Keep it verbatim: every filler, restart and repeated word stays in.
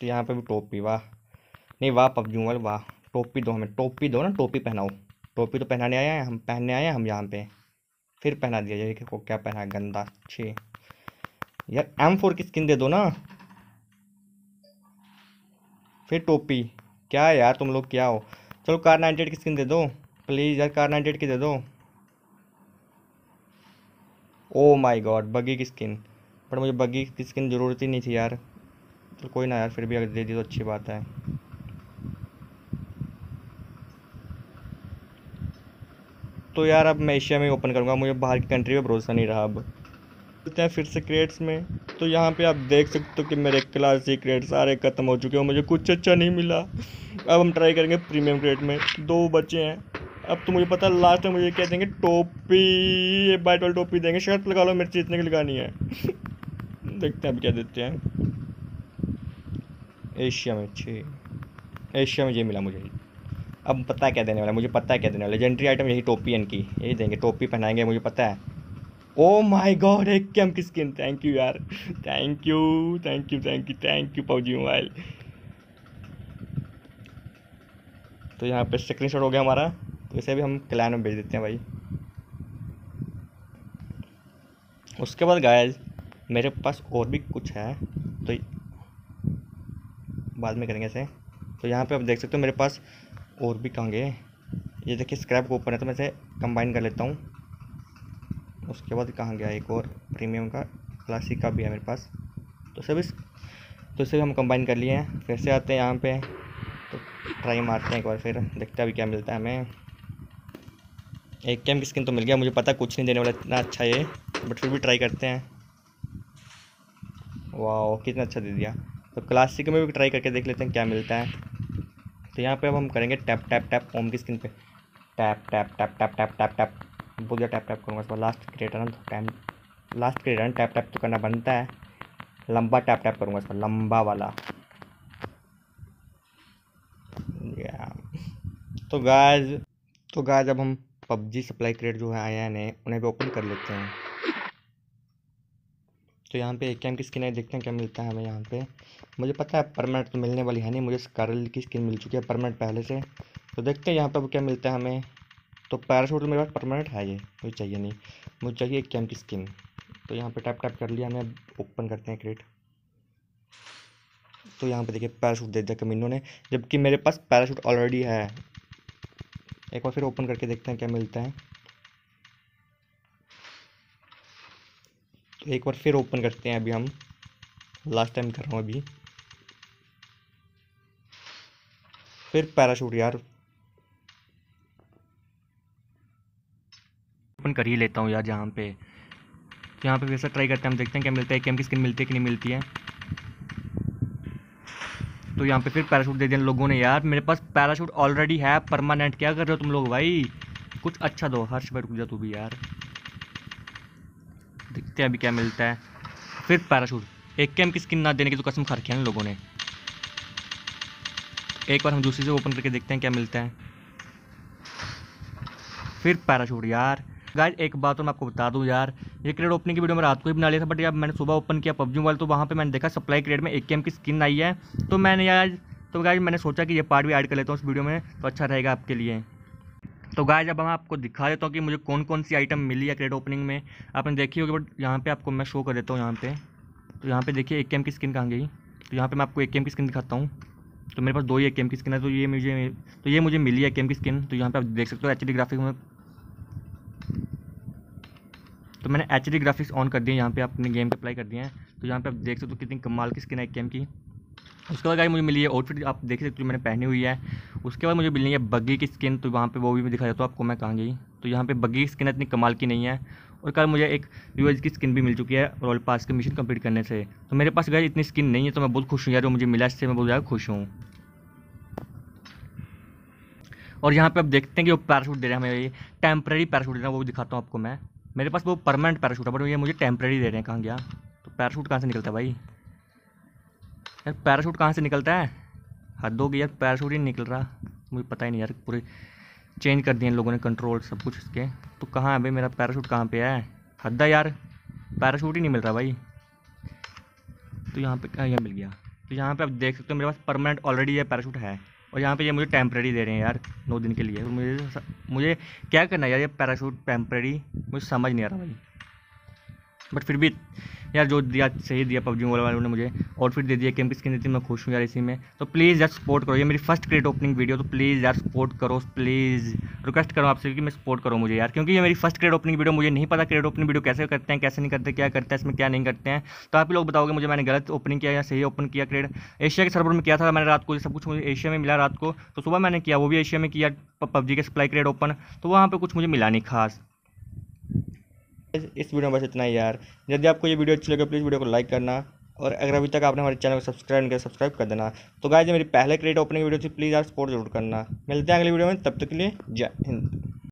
तो यहाँ पे भी टोपी, वाह नहीं वाह पबजी मोबाइल वाह। टोपी दो, हमें टोपी दो ना, टोपी पहनाओ। टोपी तो पहनाने आए हैं हम, पहनने आए हैं हम यहाँ पे, फिर पहना दिया जाए को क्या पहना है गंदा। अच्छी यार एम फोर की स्किन दे दो ना, फिर टोपी। क्या है यार तुम लोग क्या हो। चलो कार नाइन्टी एट की स्किन दे दो प्लीज़ यार, कार नाइन्टी एट की दे दो। ओ माय गॉड बगी की स्किन, पर मुझे बगी की स्किन ज़रूरत ही नहीं थी यार। तो कोई ना यार, फिर भी अगर दे दी तो अच्छी बात है। तो यार अब मैं एशिया में ओपन करूँगा, मुझे बाहर की कंट्री पे भरोसा नहीं रहा। अब चलते हैं फिर से क्रेड्स में। तो यहाँ पे आप देख सकते हो कि मेरे क्लासिक क्रेड सारे ख़त्म हो चुके हैं, मुझे कुछ अच्छा नहीं मिला। अब हम ट्राई करेंगे प्रीमियम क्रेड में, दो बचे हैं। अब तो मुझे पता है लास्ट में मुझे क्या देंगे, टोपी, ये बाइट वाली टोपी देंगे। शर्ट लगा लो, मेरी चीज़ इतने की लगानी है। देखते हैं अब क्या देते हैं। एशिया में अच्छी, एशिया में ये मिला मुझे। अब पता है क्या देने वाला, मुझे पता है क्या देने वाला। लेजेंडरी आइटम यही टोपी इनकी, यही देंगे, टोपी पहनाएंगे मुझे पता है। ओ माय गॉड एक कैम की स्किन, थैंक यू यार, thank you thank you thank you thank you PUBG mobile. तो यहाँ पे स्क्रीन शॉट हो गया हमारा, तो इसे भी हम क्लैन में भेज देते हैं भाई। उसके बाद गाइस मेरे पास और भी कुछ है, तो बाद में करेंगे ऐसे। तो यहाँ पे आप देख सकते हो मेरे पास और भी कहाँ गए, ये देखिए स्क्रैप को ओपन है, तो मैं इसे कंबाइन कर लेता हूँ। उसके बाद कहाँ गया एक और प्रीमियम का, क्लासिक का भी है मेरे पास, तो सभी तो इसे भी हम कंबाइन कर लिए हैं। फिर से आते हैं यहाँ पे, तो ट्राई मारते हैं एक बार, फिर देखते हैं अभी क्या मिलता है हमें। एक कैम की स्किन तो मिल गया, मुझे पता कुछ नहीं देने वाला इतना अच्छा ये, बट फिर भी ट्राई करते हैं। वाह कितना अच्छा दे दिया। तो क्लासिक में भी ट्राई करके देख लेते हैं क्या मिलता है। तो यहाँ पे अब हम करेंगे टैप टैप टैप ओम की स्किन पे, tap tap tap tap tap tap tap बोल दिया, टैप टैप करूँगा। लास्ट क्रिएटर ना, तो time last creator tap tap तो करना बनता है, लंबा टैप टैप करूँगा इस पर, लंबा वाला। तो गाइस तो गाइस अब हम पबजी सप्लाई क्रेट जो है आए हैं नए, उन्हें भी ओपन कर लेते हैं। तो यहाँ पे एक कैम की स्किन है, देखते हैं क्या मिलता है हमें यहाँ पे। मुझे पता है परमानेंट तो मिलने वाली है नहीं, मुझे स्कारल की स्किन मिल चुकी है परमानेंट पहले से। तो देखते हैं यहाँ पे अब क्या मिलता है हमें। तो पैराशूट तो मेरे पास परमानेंट है, ये मुझे चाहिए नहीं, मुझे चाहिए एक कैम की स्किन। तो यहाँ पे टैप टैप कर लिया हमें, ओपन करते हैं क्रेट। तो यहाँ पे देखिए पैराशूट दे दिया कमीनों ने, जबकि मेरे पास पैराशूट ऑलरेडी है। एक बार फिर ओपन करके देखते हैं क्या मिलता है। तो एक बार फिर ओपन करते हैं, अभी हम लास्ट टाइम कर रहा हूँ अभी। फिर पैराशूट यार, ओपन कर ही लेता हूँ यार जहाँ पे। तो यहाँ पे वैसा ट्राई करते हैं, हम देखते हैं क्या मिलता है, कैम की स्किन मिलती है कि नहीं मिलती है। तो यहाँ पे फिर पैराशूट दे दिया लोगों ने यार, मेरे पास पैराशूट ऑलरेडी है परमानेंट। क्या कर रहे हो तुम लोग भाई, कुछ अच्छा दो। हर्ष भाई रुक जा तू भी यार, देखते हैं अभी क्या मिलता है। फिर पैराशूट, एक कैम की स्किन ना देने की तो कसम खा रखी है ना लोगों ने। एक बार हम दूसरी से ओपन करके देखते हैं क्या मिलता है। फिर पैराशूट यार। गाइस एक बात तो मैं आपको बता दूं यार, ये क्रेड ओपनिंग की वीडियो मैं रात को ही बना लिया था, बट यार मैंने सुबह ओपन किया पबजी मोबाइल, तो वहाँ पे मैंने देखा सप्लाई क्रेड में एक कैम की स्किन आई है। तो मैंने यार तो गाइस मैंने सोचा कि ये पार्ट भी ऐड कर लेता हूँ उस वीडियो में, तो अच्छा रहेगा आपके लिए। तो गाइस अब मैं आपको दिखा देता हूँ कि मुझे कौन कौन सी आइटम मिली है क्रेड ओपनिंग में। आपने देखी होगी, बट यहाँ पर आपको मैं शो कर देता हूँ यहाँ पर। तो यहाँ पर देखिए एक कैम की स्किन कहाँ गई। तो यहाँ पर मैं आपको एक कैम की स्किन दिखाता हूँ। तो मेरे पास दो ही एक कैम की स्किन है, तो ये मुझे तो ये मुझे मिली है कैम की स्किन। तो यहाँ पे आप देख सकते हो एच डी ग्राफिक्स में, तो मैंने एच डी ग्राफिक्स ऑन कर दिए, यहाँ पे अपने गेम पे अप्लाई कर दिए हैं। तो यहाँ पे आप देख सकते हो कितनी कमाल की स्किन है एक कैम की। उसके बाद गाइस मुझे मिली है आउटफिट, आप देख सकते हो मैंने पहनी हुई है। उसके बाद मुझे मिली है बग्गी की स्किन, तो वहाँ पे वो भी मैं दिखा देता हूँ आपको मैं कहाँ गई। तो यहाँ पे बग्गी की स्किन इतनी कमाल की नहीं है। और कल मुझे एक यूएस की स्किन भी मिल चुकी है रॉयल पास के मिशन कंप्लीट करने से। तो मेरे पास गाइस इतनी स्किन नहीं है, तो मैं बहुत खुश हूँ यार, जो मुझे मिला इससे मैं बहुत ज़्यादा खुश हूँ। और यहाँ पे आप देखते हैं कि वो पैराशूट दे रहे हैं हमें, ये टेम्प्रेरी पैराशूट दे रहे हैं, वो भी दिखाता हूँ आपको मैं। मेरे पास वो परमानेंट पैराशूट है, बट ये मुझे टेम्प्रेरी दे रहे हैं। कहाँ गया तो पैराशूट, कहाँ से निकलता है भाई यार, पैराशूट कहाँ से निकलता है, हद हो गई यार, पैराशूट ही निकल रहा, मुझे पता ही नहीं यार। पूरे चेंज कर दिए इन लोगों ने कंट्रोल सब कुछ इसके। तो कहाँ है भाई मेरा पैराशूट, कहाँ पे है, हद है यार, पैराशूट ही नहीं मिल रहा भाई। तो यहाँ पे क्या, यहाँ मिल गया, तो यहाँ पे आप देख सकते हो मेरे पास परमानेंट ऑलरेडी ये पैराशूट है, और यहाँ पे ये मुझे टेम्प्रेरी दे रहे हैं यार नौ दिन के लिए। तो मुझे मुझे क्या करना है यार, ये पैराशूट टेम्प्रेरी मुझे समझ नहीं आ रहा भाई। बट फिर भी यार जो दिया सही दिया पबजी मोबाइल वालों ने, मुझे आउटफिट दे दिया, कैंप स्किन दी थी, मैं खुश हूँ यार इसी में। तो प्लीज़ यार सपोर्ट करो, ये मेरी फर्स्ट क्रेट ओपनिंग वीडियो, तो प्लीज़ यार सपोर्ट करो, प्लीज़ रिक्वेस्ट करो आपसे कि मैं सपोर्ट करो मुझे यार, क्योंकि ये मेरी फर्स्ट क्रेट ओपनिंग वीडियो, मुझे नहीं पता क्रेट ओपनिंग वीडियो कैसे करते हैं, कैसे नहीं करते, क्या करते हैं इसमें, क्या नहीं करते हैं। तो आप ही लोग बताओगे मुझे मैंने गलत ओपनिंग किया या सही ओपन किया क्रेट। एशिया के सर्वर में किया था मैंने रात को, सब कुछ मुझे एशिया में मिला रात को, तो सुबह मैंने किया वो भी एशिया में किया पबजी के सप्लाई क्रेट ओपन, तो वहाँ पर कुछ मुझे मिला नहीं खास। इस वीडियो में बस इतना ही यार। यदि आपको ये वीडियो अच्छी लगे प्लीज़ वीडियो को लाइक करना, और अगर अभी तक आपने हमारे चैनल को सब्सक्राइब नहीं किया सब्सक्राइब कर देना। तो गाइस ये मेरी पहले क्रेट ओपनिंग वीडियो थी, प्लीज़ यार सपोर्ट जरूर करना। मिलते हैं अगली वीडियो में, तब तक के लिए जय हिंद।